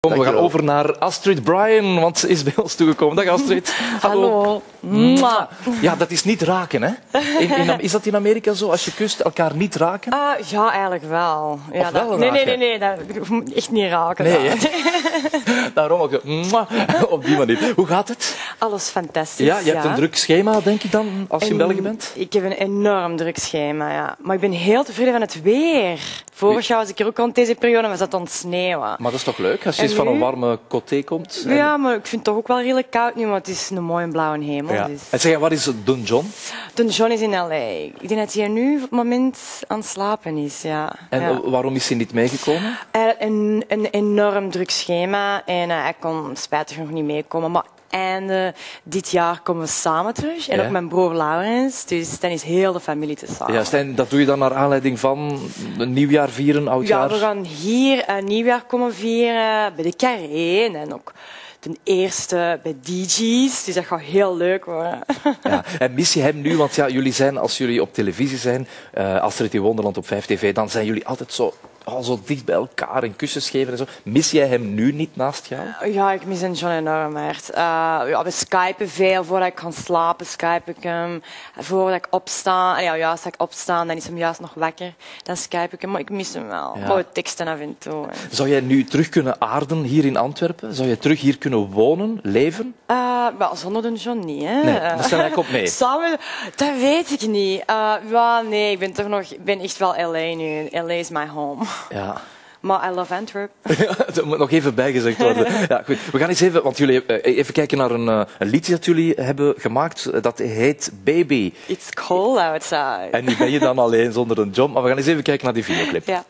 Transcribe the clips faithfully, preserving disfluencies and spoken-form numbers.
Kom, we gaan over naar Astrid Bryan, want ze is bij ons toegekomen. Dag Astrid. Hallo. Hallo. Ja, dat is niet raken, hè? In, in, is dat in Amerika zo, als je kust, elkaar niet raken? Uh, ja, eigenlijk wel. Ja, Of wel dat, nee, nee, raken? nee, nee, dat moet echt niet raken. Nee, hè? Daarom ook zo, op die manier. Hoe gaat het? Alles fantastisch. Ja, je hebt ja. een druk schema, denk ik dan, als je in En België bent? Ik heb een enorm druk schema, ja. Maar ik ben heel tevreden van het weer. Vorig jaar was ik er ook al in deze periode en was dat aan het sneeuwen. Maar dat is toch leuk, als je En eens van een nu? warme côté komt? En... Ja, maar ik vind het toch ook wel redelijk koud nu, maar het is een mooie blauwe hemel. Ja. Dus. En zeg, waar is Don John? Don John is in L A. Ik denk dat hij nu op het moment aan het slapen is, ja. En ja. waarom is hij niet meegekomen? Hij had een, een enorm druk schema en uh, hij kon spijtig nog niet meekomen. Maar einde dit jaar komen we samen terug. En Ja. ook mijn broer Laurens. Dus dan is heel de familie te samen. Ja, en dat doe je dan naar aanleiding van een nieuwjaar vieren, oudjaar? Ja, we gaan hier een nieuwjaar komen vieren bij de Carré. En ook ten eerste bij D J's. Dus dat gaat heel leuk worden. Ja. En mis je hem nu? Want ja, jullie zijn, als jullie op televisie zijn, uh, Astrid in Wonderland op vijf T V, dan zijn jullie altijd zo, oh, zo dicht bij elkaar en kussens geven en zo. Mis jij hem nu niet naast jou? Ja, ik mis een John enorm hard. Uh, ja, we skypen veel. Voordat ik ga slapen, skype ik hem. Voordat ik opsta, ja, juist als ik opsta, dan is hem juist nog wakker. Dan skype ik hem, maar ik mis hem wel. Ja. Maar we teksten af en toe. Zou jij nu terug kunnen aarden hier in Antwerpen? Zou je terug hier kunnen wonen, leven? Uh, wel, zonder de John niet, hè. Nee, daar stel ik op mee. Samen, dat weet ik niet. Uh, ja, nee, ik ben toch nog, ik ben echt wel L A nu. L A is my home. Ja. Maar I love Antwerp. Dat moet nog even bijgezegd worden. Ja, goed. We gaan eens even, want jullie, even kijken naar een, een liedje dat jullie hebben gemaakt. Dat heet Baby. It's cold outside. En nu ben je dan alleen zonder een John. Maar we gaan eens even kijken naar die videoclip. Ja.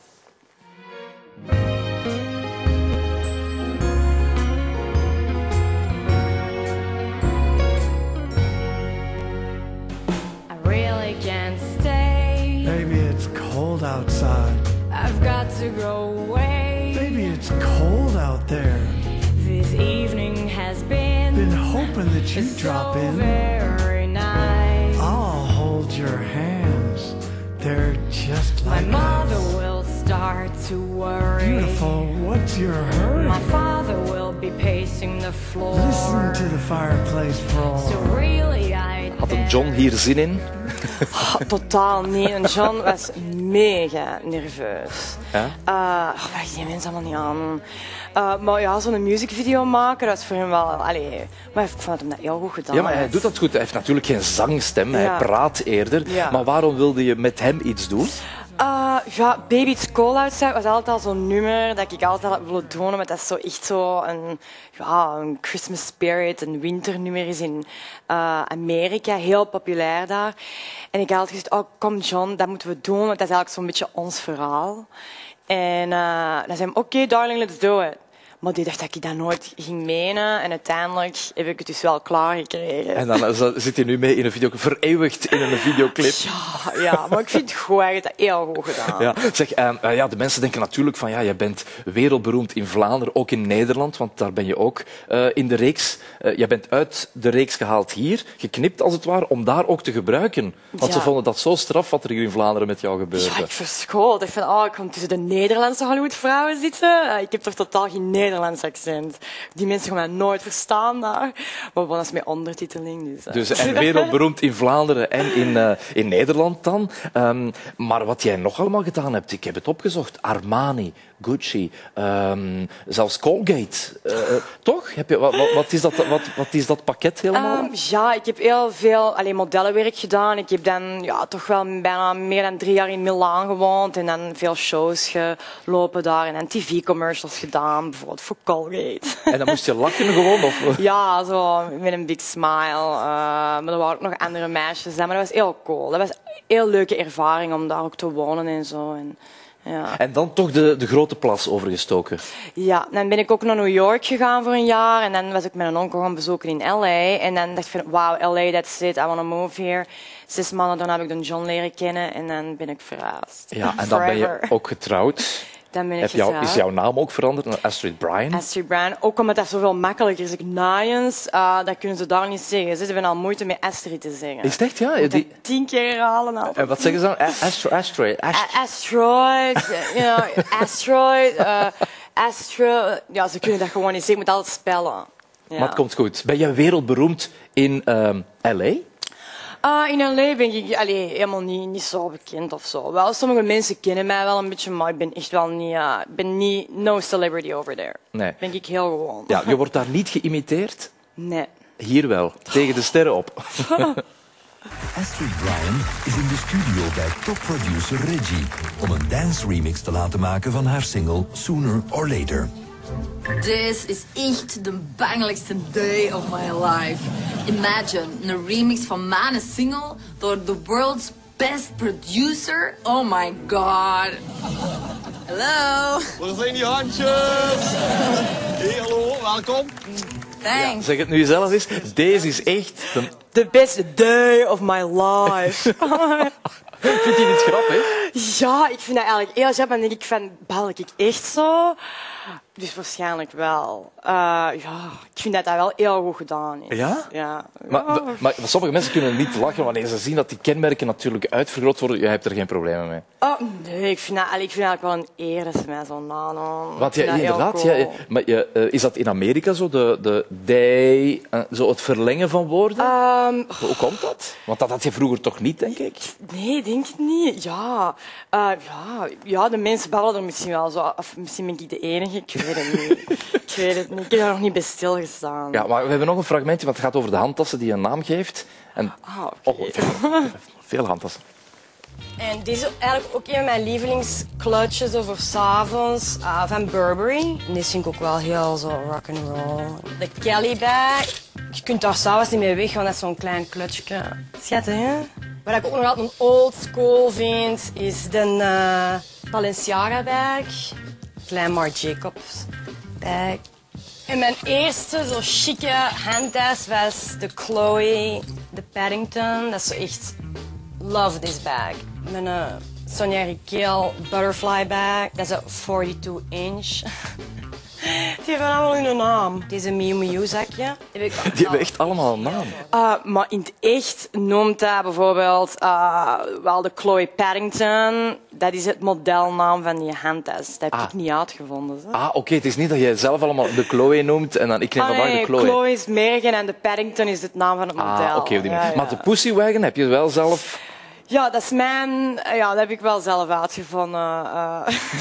I really can't stay. Baby, it's cold outside. I've got to go away. Baby, it's cold out there. This evening has been, Been hoping that you so drop in. very nice. I'll hold your hands. They're just My like mother ice. will start to worry. Beautiful, what's your hurry? My father will be pacing the floor. Listen to the fireplace roar. So really I Had een John hier zin in? Oh, totaal niet. En John was mega nerveus. Ja? Uh, oh, wacht, die mensen allemaal niet aan. Uh, maar ja, zo'n musicvideo maken, dat is voor hem wel... Allee, maar ik vond hem dat heel goed gedaan. Ja, maar hij heeft. doet dat goed. Hij heeft natuurlijk geen zangstem. Hij Ja. praat eerder. Ja. Maar waarom wilde je met hem iets doen? Uh, ja, Baby It's Cold Outside was altijd al zo'n nummer dat ik altijd had willen doen, omdat dat zo echt zo een, ja, een Christmas spirit, een winternummer is in uh, Amerika, heel populair daar. En ik had altijd gezegd, oh kom John, dat moeten we doen, want dat is eigenlijk zo'n beetje ons verhaal. En uh, dan zei hij, oké okay, darling, let's do it. Maar die dacht dat ik dat nooit ging menen. En uiteindelijk heb ik het dus wel klaargekregen. En dan zit hij nu mee in een videoclip, vereeuwigd in een videoclip. Ja, ja, maar ik vind het goed, hij heeft dat heel goed gedaan. Ja, zeg, uh, uh, ja, de mensen denken natuurlijk van, ja, je bent wereldberoemd in Vlaanderen, ook in Nederland, want daar ben je ook uh, in de reeks. Uh, je bent uit de reeks gehaald hier, geknipt als het ware, om daar ook te gebruiken. Want Ja. ze vonden dat zo straf wat er hier in Vlaanderen met jou gebeurde. Ja, ik verschoot. Ik van, oh, ik kom tussen de Nederlandse Hollywood-vrouwen zitten. Uh, Ik heb toch totaal geen Nederlands accent. Die mensen gaan mij nooit verstaan daar. Maar wel eens met ondertiteling. Dus, uh. Dus, en wereldberoemd in Vlaanderen en in, uh, in Nederland dan. Um, maar wat jij nog allemaal gedaan hebt, ik heb het opgezocht. Armani, Gucci, um, zelfs Colgate. Uh, toch? Heb je, wat, wat, is dat, wat, wat is dat pakket helemaal? Um, ja, ik heb heel veel alleen modellenwerk gedaan. Ik heb dan ja, toch wel bijna meer dan drie jaar in Milaan gewoond. En dan veel shows gelopen daar. En dan tv-commercials gedaan, bijvoorbeeld voor Colgate. En dan moest je lachen gewoon? Of? Ja, zo met een big smile. Uh, maar er waren ook nog andere meisjes. Maar dat was heel cool. Dat was een heel leuke ervaring om daar ook te wonen en zo. En, ja. En dan toch de, de grote plas overgestoken. Ja, dan ben ik ook naar New York gegaan voor een jaar. En dan was ik met een onkel gaan bezoeken in L A. En dan dacht ik van, wow, L A, that's it. I want to move here. Zes maanden daarna heb ik dan John leren kennen. En dan ben ik verhuisd. Ja, en dan ben je Forever. ook getrouwd. Dan ben ik Heb jou, getrouwd. is jouw naam ook veranderd naar Astrid Bryan? Astrid Bryan, ook omdat dat zoveel makkelijker is. Ik Nayens, uh, dat kunnen ze daar niet zeggen. Ze hebben al moeite met Astrid te zeggen. Is het echt, ja? Je moet Die... dat tien keer herhalen. Al. En wat zeggen ze dan? Astro, Astrid. Ast... A- Asteroid, you know, asteroid. Uh, Astra, ja, ze kunnen dat gewoon niet zeggen. Je moet altijd spellen. Ja. Maar het komt goed. Ben jij wereldberoemd in ehm L A? Ah, in L A ben ik allee, helemaal niet, niet zo bekend of zo. Wel, sommige mensen kennen mij wel een beetje, maar ik ben echt wel niet, uh, ben niet no celebrity over there. Nee. Ben ik heel gewoon. Ja, je wordt daar niet geïmiteerd. Nee. Hier wel, tegen de sterren op. Astrid Ryan is in de studio bij topproducer Reggie om een dance remix te laten maken van haar single Sooner or Later. This is echt de bangelijkste day of my life. Imagine, een remix van mijn single door the world's best producer. Oh my god. Hello. Waar zijn die handjes? Hey, hallo, welkom. Thanks. Zeg het nu zelf eens. Deze is echt... De... The best day of my life. Vind je dit grappig? Ja, ik vind dat eigenlijk heel grappig. En dan denk ik van, bal ik echt zo? Dus waarschijnlijk wel. Uh, ja, ik vind dat dat wel heel goed gedaan is. Ja? Ja. Maar, maar, maar sommige mensen kunnen niet lachen wanneer ze zien dat die kenmerken natuurlijk uitvergroot worden. Jij hebt er geen problemen mee. Oh, nee, ik vind, dat, ik vind eigenlijk wel een eer dat ze mij zo nadoen. Want ja, inderdaad, ja, maar je, uh, is dat in Amerika zo, de, de they, uh, zo het verlengen van woorden? Um, Hoe komt dat? Want dat had je vroeger toch niet, denk ik? Nee, denk ik niet. Ja, uh, ja, ja, de mensen babbelen er misschien wel zo. Of misschien ben ik de enige. Ik weet het niet. Ik weet het niet. Ik heb daar nog niet bij stilgestaan. Ja, maar we hebben nog een fragmentje, want het gaat over de handtassen die een naam geeft. En... Ah, oké. Oh, veel handtassen. En dit is eigenlijk ook een van mijn lievelingskluitjes over 's avonds uh, van Burberry. En dit vind ik ook wel heel zo rock and roll. De Kelly bag. Je kunt daar s'avonds niet mee weg, want dat is zo'n klein klutje. Schattig, hè? Wat ik ook nog altijd een old school vind, is de uh, Balenciaga bag. Klein Marc Jacobs bag. En mijn eerste zo chique handtas was de Chloe, de Paddington. Dat is zo echt... Love this bag. Mijn uh, Sonia Rykiel butterfly bag. Dat is een forty-two inch. Die hebben allemaal hun naam. Deze Miu Miu zakje. Die, heb ik Die hebben echt allemaal een naam. Uh, maar in het echt noemt dat bijvoorbeeld uh, wel de Chloe Paddington. Dat is het modelnaam van die handtas. Dat heb Ah. ik niet uitgevonden. Zo. Ah, oké. Okay. Het is niet dat jij zelf allemaal de Chloe noemt en dan ik neem Ah, vandaag nee, de Chloe. Chloe is Mergen en de Paddington is het naam van het model. Ah, oké. Okay, ja, ja. Maar de Pussywagon heb je wel zelf... Ja, dat is mijn... Ja, dat heb ik wel zelf uitgevonden. Uh.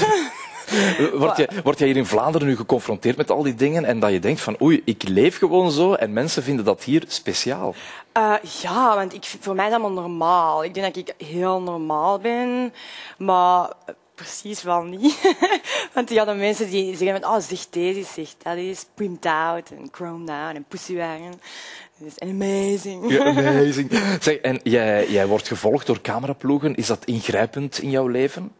Word je, word jij hier in Vlaanderen nu geconfronteerd met al die dingen en dat je denkt van oei, ik leef gewoon zo en mensen vinden dat hier speciaal? Uh, ja, want ik, voor mij is dat allemaal normaal. Ik denk dat ik heel normaal ben, maar precies wel niet. Want ja, de mensen die zeggen van, oh, zeg deze, zeg dat is, primed out en chromed out en pussywagon. Dat is amazing. Ja, amazing. Zeg, en jij, jij wordt gevolgd door cameraploegen. Is dat ingrijpend in jouw leven?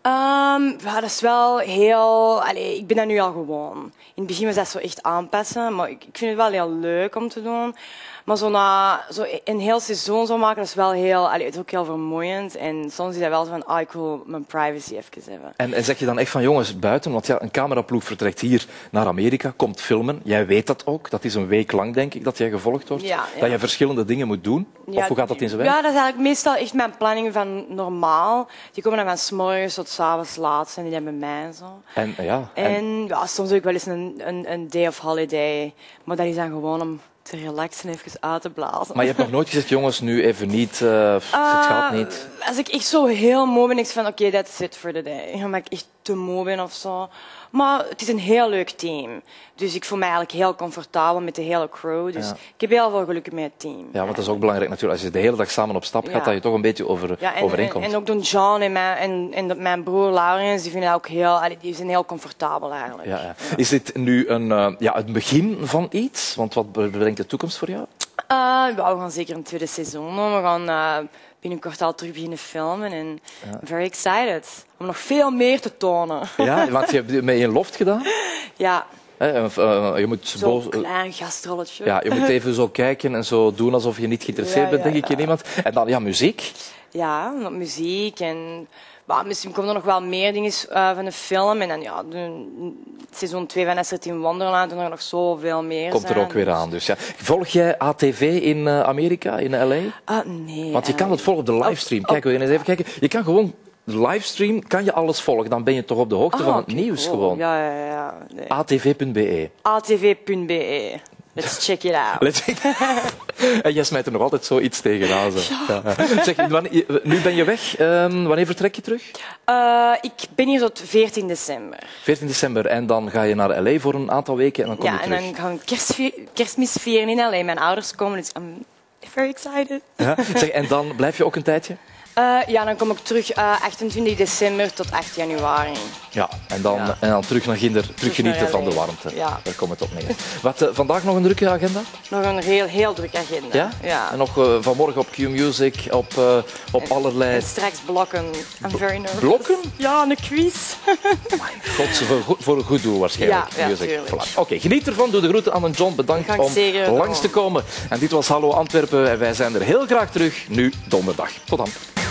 Um, ja, dat is wel heel... Allee, ik ben dat nu al gewoon. In het begin was dat zo echt aanpassen, maar ik, ik vind het wel heel leuk om te doen. Maar zo na zo een heel seizoen zo maken, dat is wel heel... Allee, het is ook heel vermoeiend. En soms is dat wel zo van, ah, ik wil mijn privacy even hebben. En, en zeg je dan echt van jongens, buiten, want ja, een cameraploeg vertrekt hier naar Amerika, komt filmen. Jij weet dat ook. Dat is een week lang, denk ik, dat jij gevolgd wordt. Ja, ja. Dat je verschillende dingen moet doen. Ja, of hoe gaat dat in zijn werk? Ja, dat is eigenlijk meestal echt mijn planning van normaal. Die komen dan van 's morgens tot 's avonds laat en die zijn bij mij zo. En, ja, en... En ja, soms heb ik wel eens een, een, een day of holiday. Maar dat is dan gewoon om te relaxen en even uit te blazen. Maar je hebt nog nooit gezegd, jongens, nu even niet. Uh, het gaat niet. Als ik echt zo heel moe ben, denk ik van oké, okay, that's it for the day. Omdat ik echt te moe ben of zo. Maar het is een heel leuk team. Dus ik voel me eigenlijk heel comfortabel met de hele crew. Dus Ja. ik heb heel veel geluk met het team. Ja, want dat is ook belangrijk natuurlijk. Als je de hele dag samen op stap gaat, Ja. dat je toch een beetje over, Ja, en, overeenkomt. En, en ook doen John en mijn, en, en de- mijn broer Laurens, die vinden dat ook heel, allee, die zijn heel comfortabel eigenlijk. Ja, ja. Is dit nu een, uh, ja, het begin van iets? Want wat brengt de toekomst voor jou? Uh, ja, we gaan zeker een tweede seizoen doen. We gaan uh, binnenkort al terug beginnen filmen. En I'm very excited om nog veel meer te tonen. Ja, want je hebt het met je loft gedaan. Ja, Hè, uh, uh, je moet zo'n boos- klein gastrolletje. ja, je moet even zo kijken en zo doen alsof je niet geïnteresseerd Ja, bent, ja, denk ik, in ja. iemand. En dan ja, muziek. Ja, met muziek en... Maar misschien komen er nog wel meer dingen uh, van de film. En dan ja, de, seizoen twee van Astrid in Wonderland. En er nog zoveel meer Komt er zijn. ook weer aan. Dus, ja. Volg jij A T V in uh, Amerika, in L A? Ah, nee. Want je kan uh, het volgen op de livestream. Kijk, wil je eens even kijken? Je kan gewoon de livestream kan je alles volgen. Dan ben je toch op de hoogte Ah, van het oké, nieuws cool. gewoon. Ja, ja, ja. Nee. a t v punt b e. a t v punt b e. Let's check it out. Let's En jij smijt er nog altijd zoiets tegenaan. Zo. Ja. Ja. Zeg, wanneer, nu ben je weg. Um, wanneer vertrek je terug? Uh, ik ben hier tot veertien december. veertien december. En dan ga je naar L A voor een aantal weken en dan kom Ja, je en terug. dan gaan we kerstvier, kerstmis vieren in L A. Mijn ouders komen, dus I'm very excited. Ja? Zeg, en dan blijf je ook een tijdje? Uh, ja, dan kom ik terug uh, achtentwintig december tot acht januari. Ja, en dan, Ja. en dan terug naar Ginder, terug genieten naar van de L A. warmte. Ja. Daar komt het op neer. Wat, uh, vandaag nog een drukke agenda? Nog een heel, heel drukke agenda. Ja? Ja. En nog uh, vanmorgen op Q-Music, op, uh, op allerlei... En straks blokken. I'm very nervous. Blokken? Ja, een quiz. God, voor, goed- voor een goed doel waarschijnlijk. Ja, ja, Music. tuurlijk. Voilà. Oké, geniet ervan. Doe de groeten aan een John. Bedankt Ga ik om zeker doen. langs te komen. En dit was Hallo Antwerpen. En wij zijn er heel graag terug, nu donderdag. Tot dan.